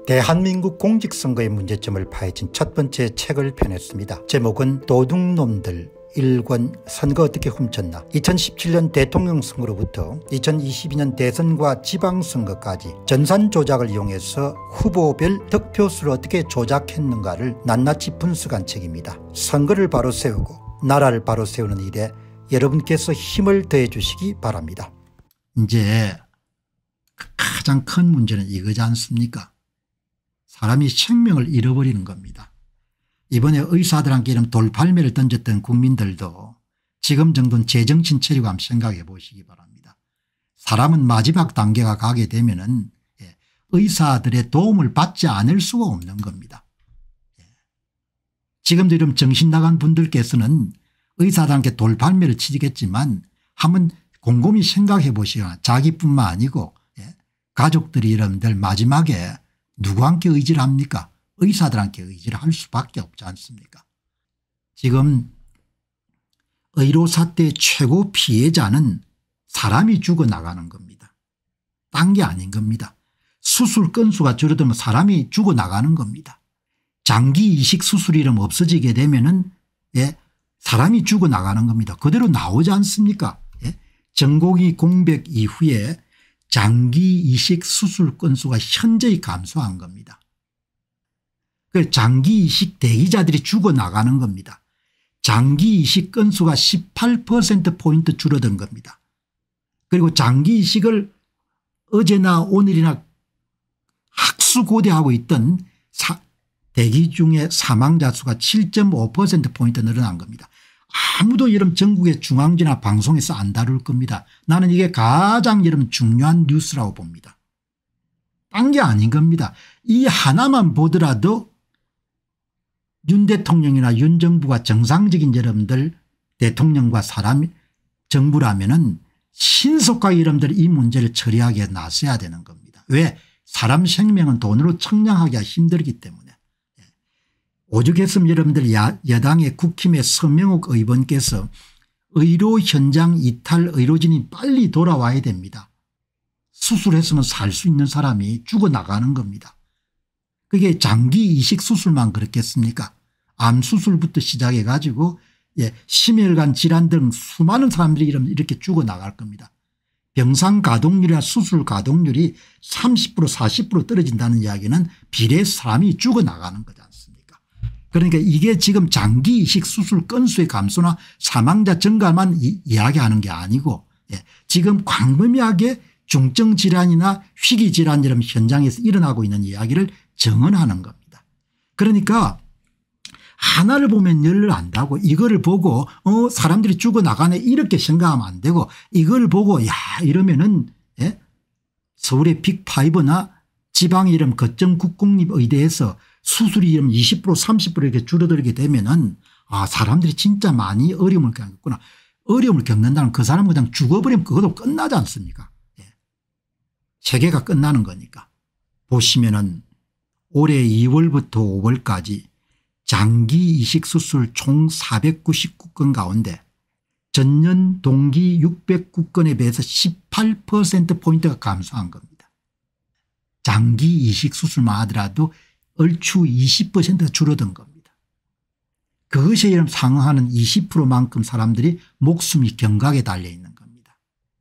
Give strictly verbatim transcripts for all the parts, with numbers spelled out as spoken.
대한민국 공직선거의 문제점을 파헤친 첫 번째 책을 펴냈습니다. 제목은 도둑놈들 일 권 선거 어떻게 훔쳤나. 이천십칠 년 대통령 선거로부터 이천이십이 년 대선과 지방선거까지 전산 조작을 이용해서 후보별 득표수를 어떻게 조작했는가를 낱낱이 분석한 책입니다. 선거를 바로 세우고 나라를 바로 세우는 일에 여러분께서 힘을 더해 주시기 바랍니다. 이제 가장 큰 문제는 이거지 않습니까? 사람이 생명을 잃어버리는 겁니다. 이번에 의사들한테 이런 돌팔매를 던졌던 국민들도 지금 정도는 제정신 차리고 한번 생각해 보시기 바랍니다. 사람은 마지막 단계가 가게 되면은 의사들의 도움을 받지 않을 수가 없는 겁니다. 지금도 이런 정신 나간 분들께서는 의사들한테 돌팔매를 치겠지만 한번 곰곰이 생각해 보시거나 자기뿐만 아니고 가족들이 여러분들 마지막에 누구한테 의지를 합니까? 의사들한테 의지를 할 수밖에 없지 않습니까? 지금 의료사 때 최고 피해자는 사람이 죽어나가는 겁니다. 딴 게 아닌 겁니다. 수술 건수가 줄어들면 사람이 죽어나가는 겁니다. 장기 이식 수술이 이러면 없어지게 되면은 예, 사람이 죽어나가는 겁니다. 그대로 나오지 않습니까? 예? 전공의 공백 이후에 장기 이식 수술 건수가 현저히 감소한 겁니다. 그 장기 이식 대기자들이 죽어나가는 겁니다. 장기 이식 건수가 십팔 퍼센트 포인트 줄어든 겁니다. 그리고 장기 이식을 어제나 오늘이나 학수고대하고 있던 사, 대기 중에 사망자 수가 칠 점 오 퍼센트 포인트 늘어난 겁니다. 아무도 여러분 전국의 중앙지나 방송에서 안 다룰 겁니다. 나는 이게 가장 여러분 중요한 뉴스라고 봅니다. 딴 게 아닌 겁니다. 이 하나만 보더라도 윤 대통령이나 윤 정부가 정상적인 여러분들 대통령과 사람 정부라면은 신속하게 여러분들 이 문제를 처리하게 나서야 되는 겁니다. 왜? 사람 생명은 돈으로 청량하기가 힘들기 때문에. 오죽했으면 여러분들 야, 여당의 국힘의 서명욱 의원께서 의료 현장 이탈 의료진이 빨리 돌아와야 됩니다. 수술했으면 살 수 있는 사람이 죽어나가는 겁니다. 그게 장기 이식 수술만 그렇겠습니까? 암 수술부터 시작해 가지고 예, 심혈관 질환 등 수많은 사람들이 이렇게 죽어나갈 겁니다. 병상 가동률이나 수술 가동률이 삼십 퍼센트 사십 퍼센트 떨어진다는 이야기는 비례해서 사람이 죽어나가는 거지 않습니까? 그러니까 이게 지금 장기 이식 수술 건수의 감소나 사망자 증가만 이, 이야기하는 게 아니고 예, 지금 광범위하게 중증 질환이나 희귀 질환 이런 현장에서 일어나고 있는 이야기를 정언하는 겁니다. 그러니까 하나를 보면 열을 안다고 이거를 보고 어 사람들이 죽어나가네 이렇게 생각하면 안 되고 이걸 보고 야 이러면은 예? 서울의 빅파이브나 지방의 이런 거점 국공립의대에서 수술이 이러면 이십 퍼센트 삼십 퍼센트 이렇게 줄어들게 되면은 아 사람들이 진짜 많이 어려움을 겪겠구나. 어려움을 겪는다는 그 사람은 그냥 죽어버리면 그것도 끝나지 않습니까? 예. 세계가 끝나는 거니까. 보시면은 올해 이월부터 오월까지 장기 이식 수술 총 사백구십구 건 가운데 전년 동기 육백구 건에 비해서 십팔 퍼센트 포인트가 감소한 겁니다. 장기 이식 수술만 하더라도 얼추 이십 퍼센트가 줄어든 겁니다. 그것에 상응하는 이십 퍼센트만큼 사람들이 목숨이 경각에 달려 있는 겁니다.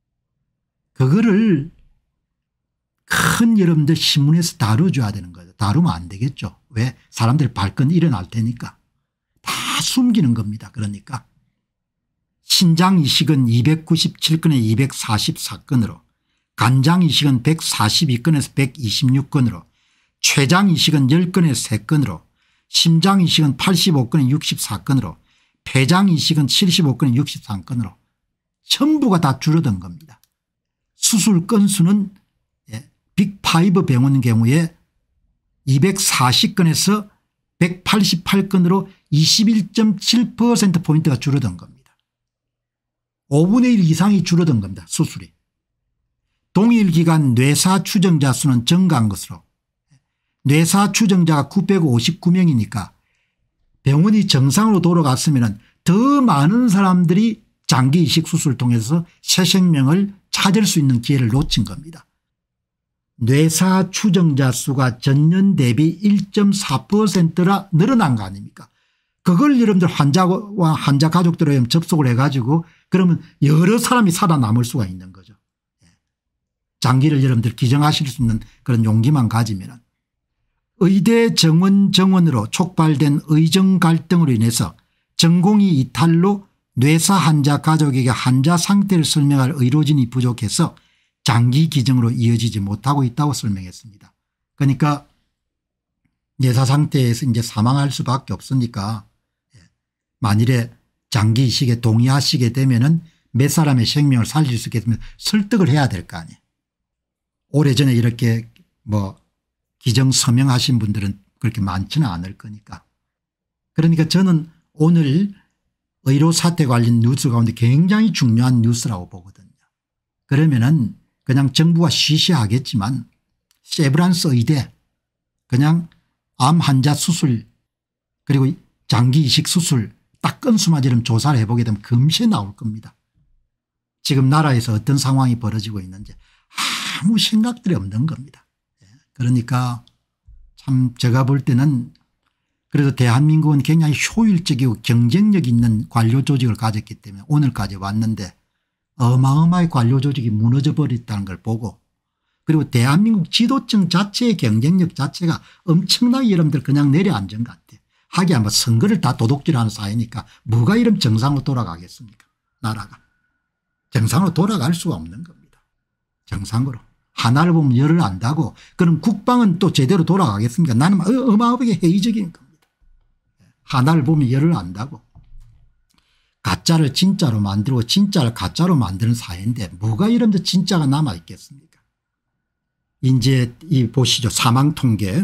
그거를 큰 여러분들 신문에서 다뤄줘야 되는 거죠. 다루면 안 되겠죠. 왜? 사람들 발건 일어날 테니까. 다 숨기는 겁니다. 그러니까 신장 이식은 이백구십칠 건에 이백사십사 건으로 간장 이식은 백사십이 건에서 백이십육 건으로 췌장 이식은 십 건에 세 건으로 심장 이식은 팔십오 건에 육십사 건으로 폐장 이식은 칠십오 건에 육십삼 건으로 전부가 다 줄어든 겁니다. 수술 건수는 빅파이브 병원 경우에 이백사십 건에서 백팔십팔 건으로 이십일 점 칠 퍼센트 포인트가 줄어든 겁니다. 오분의 일 이상이 줄어든 겁니다. 수술이. 동일 기간 뇌사 추정자 수는 증가한 것으로 뇌사 추정자가 구백오십구 명이니까 병원이 정상으로 돌아갔으면 더 많은 사람들이 장기 이식 수술을 통해서 새 생명을 찾을 수 있는 기회를 놓친 겁니다. 뇌사 추정자 수가 전년 대비 일 점 사 퍼센트라 늘어난 거 아닙니까? 그걸 여러분들 환자와 환자 가족들에 접속을 해가지고 그러면 여러 사람이 살아남을 수가 있는 거죠. 장기를 여러분들 기증하실 수 있는 그런 용기만 가지면 의대 정원 정원으로 촉발된 의정 갈등으로 인해서 전공의 이탈로 뇌사 환자 가족에게 환자 상태를 설명할 의료진이 부족해서 장기 기증으로 이어지지 못하고 있다고 설명했습니다. 그러니까 뇌사 상태에서 이제 사망할 수밖에 없으니까 만일에 장기 이식에 동의하시게 되면은 몇 사람의 생명을 살릴 수 있게 되면 설득을 해야 될 거 아니에요. 오래전에 이렇게 뭐 기증 서명하신 분들은 그렇게 많지는 않을 거니까. 그러니까 저는 오늘 의료 사태 관련 뉴스 가운데 굉장히 중요한 뉴스라고 보거든요. 그러면은 그냥 정부가 시시하겠지만 세브란스 의대 그냥 암 환자 수술 그리고 장기 이식 수술 딱 건수마저럼 조사를 해보게 되면 금세 나올 겁니다. 지금 나라에서 어떤 상황이 벌어지고 있는지 아무 생각들이 없는 겁니다. 그러니까 참 제가 볼 때는 그래도 대한민국은 굉장히 효율적이고 경쟁력 있는 관료 조직을 가졌기 때문에 오늘까지 왔는데 어마어마하게 관료 조직이 무너져 버렸다는 걸 보고 그리고 대한민국 지도층 자체의 경쟁력 자체가 엄청나게 여러분들 그냥 내려앉은 것 같아요. 하기야 뭐 선거를 다 도둑질하는 사회니까 뭐가 이런 정상으로 돌아가겠습니까? 나라가. 정상으로 돌아갈 수가 없는 겁니다. 정상으로. 하나를 보면 열을 안다고 그럼 국방은 또 제대로 돌아가겠습니까? 나는 어마어마하게 회의적인 겁니다. 하나를 보면 열을 안다고. 가짜를 진짜로 만들고 진짜를 가짜로 만드는 사회인데 뭐가 이런 데 진짜가 남아 있겠습니까? 이제 이 보시죠. 사망 통계.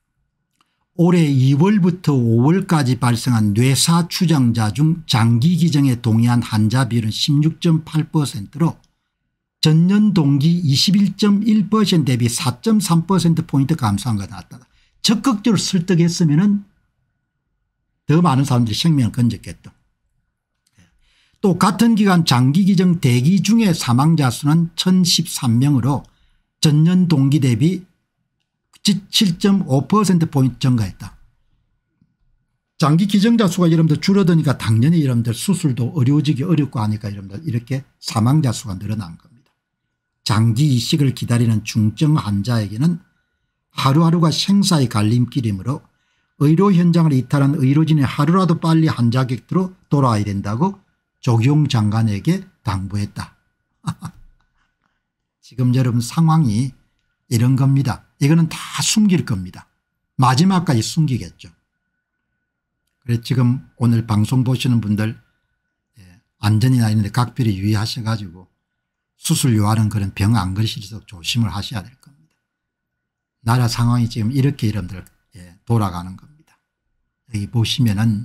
올해 이월부터 오월까지 발생한 뇌사 추정자 중 장기 기증에 동의한 환자 비율은 십육 점 팔 퍼센트로 전년 동기 이십일 점 일 퍼센트 대비 사 점 삼 퍼센트 포인트 감소한 것 나타났다. 적극적으로 설득했으면 더 많은 사람들이 생명을 건졌겠다. 또 같은 기간 장기 기증 대기 중에 사망자 수는 천십삼 명으로 전년 동기 대비 칠 점 오 퍼센트 포인트 증가했다. 장기 기증자 수가 여러분들 줄어드니까 당연히 여러분들 수술도 어려워지기 어렵고 하니까 여러분들 이렇게 사망자 수가 늘어난 겁니다. 장기 이식을 기다리는 중증 환자에게는 하루하루가 생사의 갈림길이므로 의료 현장을 이탈한 의료진이 하루라도 빨리 환자 곁으로 돌아와야 된다고 조경 장관에게 당부했다. 지금 여러분 상황이 이런 겁니다. 이거는 다 숨길 겁니다. 마지막까지 숨기겠죠. 그래서 지금 오늘 방송 보시는 분들 안전이나 이런 데 각별히 유의하셔 가지고 수술 요하는 그런 병 안 걸리실수록 조심을 하셔야 될 겁니다. 나라 상황이 지금 이렇게 여러분들 돌아가는 겁니다. 여기 보시면은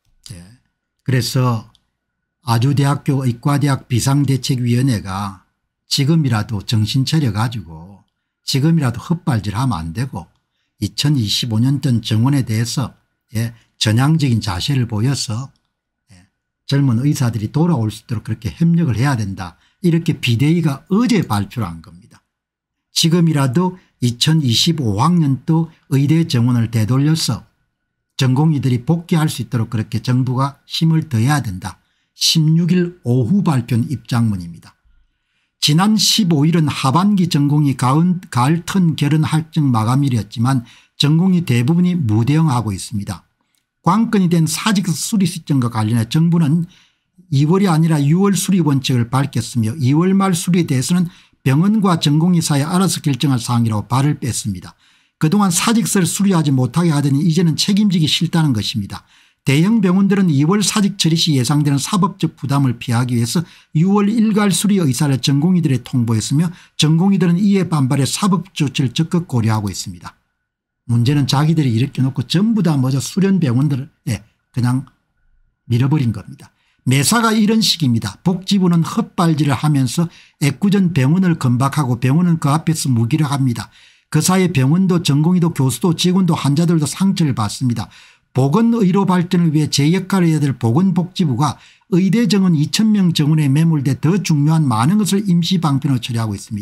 그래서 아주대학교 의과대학 비상대책위원회가 지금이라도 정신 차려 가지고 지금이라도 헛발질하면 안 되고 이천이십오 년전 정원에 대해서 전향적인 자세를 보여서 젊은 의사들이 돌아올 수 있도록 그렇게 협력을 해야 된다. 이렇게 비대위가 어제 발표한 겁니다. 지금이라도 이천이십오 학년도 의대 정원을 되돌려서 전공의들이 복귀할 수 있도록 그렇게 정부가 힘을 더해야 된다. 십육 일 오후 발표한 입장문입니다. 지난 십오 일은 하반기 전공의 가을, 가을 턴 결혼 할증 마감일이었지만 전공의 대부분이 무대응하고 있습니다. 관건이 된 사직 수리 시점과 관련해 정부는 이월이 아니라 유월 수리 원칙을 밝혔으며 이월 말 수리에 대해서는 병원과 전공의 사이에 알아서 결정할 사항이라고 발을 뺐습니다. 그동안 사직서를 수리하지 못하게 하더니 이제는 책임지기 싫다는 것입니다. 대형 병원들은 이월 사직 처리 시 예상되는 사법적 부담을 피하기 위해서 유월 일괄 수리 의사를 전공의들에 통보했으며 전공의들은 이에 반발해 사법 조치를 적극 고려하고 있습니다. 문제는 자기들이 이렇게 놓고 전부 다 먼저 수련 병원들에 그냥 밀어버린 겁니다. 매사가 이런 식입니다. 복지부는 헛발질을 하면서 애꿎은 병원을 건박하고 병원은 그 앞에서 무기력합니다. 그 사이에 병원도 전공의도 교수도 직원도 환자들도 상처를 받습니다. 보건의료 발전을 위해 제 역할을 해야 될 보건복지부가 의대 정원 이천 명 정원에 매몰돼 더 중요한 많은 것을 임시 방편으로 처리하고 있습니다.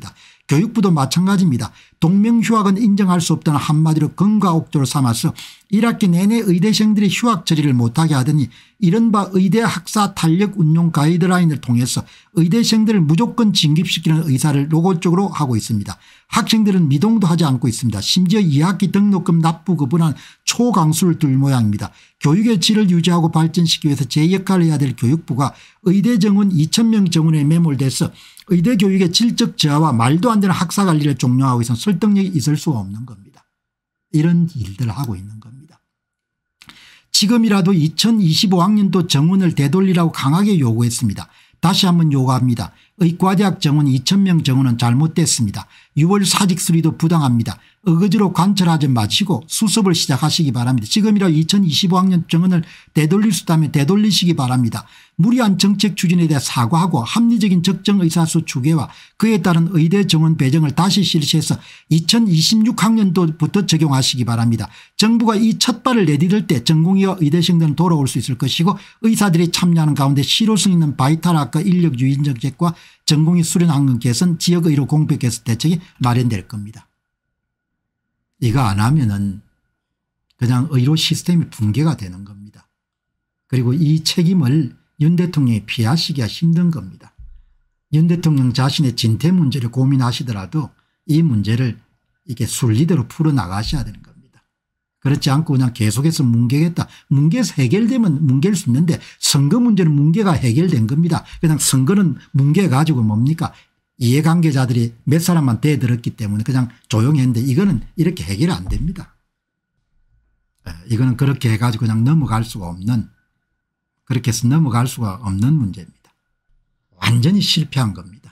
교육부도 마찬가지입니다. 동명휴학은 인정할 수 없다는 한마디로 금과 옥조를 삼아서 일 학기 내내 의대생들이 휴학 처리를 못하게 하더니 이른바 의대 학사 탄력 운용 가이드라인을 통해서 의대생들을 무조건 진급시키는 의사를 노골적으로 하고 있습니다. 학생들은 미동도 하지 않고 있습니다. 심지어 이 학기 등록금 납부급은 초강수를 둘 모양입니다. 교육의 질을 유지하고 발전시키기 위해서 제 역할을 해야 될 교육부가 의대 정원 이천 명 정원에 매몰돼서 의대 교육의 질적 저하와 말도 안 되는 학사 관리를 종용하고 있어서 설득력이 있을 수가 없는 겁니다. 이런 일들을 하고 있는 겁니다. 지금이라도 이천이십오 학년도 정원을 되돌리라고 강하게 요구했습니다. 다시 한번 요구합니다. 의과대학 정원 이천 명 정원은 잘못됐습니다. 유월 사직 수리도 부당합니다. 어거지로 관철하지 마시고 수습을 시작하시기 바랍니다. 지금이라도 이천이십오 학년 정원을 되돌릴 수 있다면 되돌리시기 바랍니다. 무리한 정책 추진에 대해 사과하고 합리적인 적정 의사수 추계와 그에 따른 의대 정원 배정을 다시 실시해서 이천이십육 학년도부터 적용하시기 바랍니다. 정부가 이 첫 발을 내디딜 때 전공의와 의대생들은 돌아올 수 있을 것이고 의사들이 참여하는 가운데 실효성 있는 바이탈학과 인력 유인 정책과 전공의 수련 환경 개선 지역의료 공백 개선 대책이 마련될 겁니다. 이거 안 하면은 그냥 의료 시스템이 붕괴가 되는 겁니다. 그리고 이 책임을 윤 대통령이 피하시기가 힘든 겁니다. 윤 대통령 자신의 진퇴 문제를 고민하시더라도 이 문제를 이게 순리대로 풀어나가셔야 되는 겁니다. 그렇지 않고 그냥 계속해서 뭉개겠다. 뭉개서 해결되면 뭉갤 수 있는데 선거 문제는 뭉개가 해결된 겁니다. 그냥 선거는 뭉개 가지고 뭡니까 이해관계자들이 몇 사람만 대들었기 때문에 그냥 조용히 했는데 이거는 이렇게 해결이 안 됩니다. 이거는 그렇게 해가지고 그냥 넘어갈 수가 없는 그렇게 해서 넘어갈 수가 없는 문제입니다. 완전히 실패한 겁니다.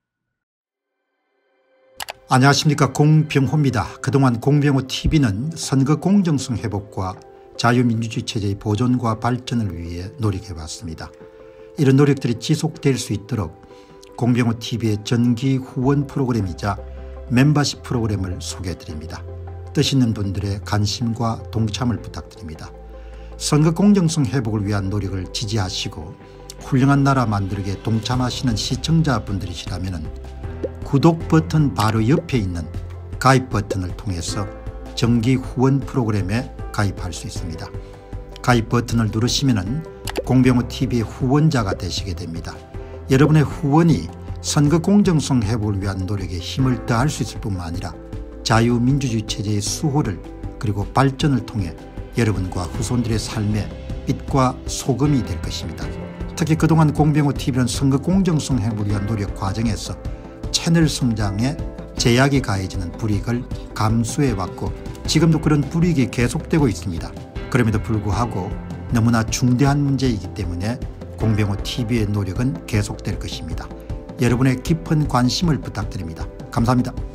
안녕하십니까, 공병호입니다. 그동안 공병호티비는 선거 공정성 회복과 자유민주주의 체제의 보존과 발전을 위해 노력해왔습니다. 이런 노력들이 지속될 수 있도록 공병호티비의 정기 후원 프로그램이자 멤버십 프로그램을 소개해드립니다. 뜻 있는 분들의 관심과 동참을 부탁드립니다. 선거 공정성 회복을 위한 노력을 지지하시고 훌륭한 나라 만들기에 동참하시는 시청자분들이시라면 구독 버튼 바로 옆에 있는 가입 버튼을 통해서 정기 후원 프로그램에 가입할 수 있습니다. 가입 버튼을 누르시면 공병호티비의 후원자가 되시게 됩니다. 여러분의 후원이 선거 공정성 회복을 위한 노력에 힘을 더할 수 있을 뿐만 아니라 자유민주주의 체제의 수호를 그리고 발전을 통해 여러분과 후손들의 삶에 빛과 소금이 될 것입니다. 특히 그동안 공병호티비는 선거 공정성 회복을 위한 노력 과정에서 채널 성장에 제약이 가해지는 불이익을 감수해왔고 지금도 그런 불이익이 계속되고 있습니다. 그럼에도 불구하고 너무나 중대한 문제이기 때문에 공병호티비의 노력은 계속될 것입니다. 여러분의 깊은 관심을 부탁드립니다. 감사합니다.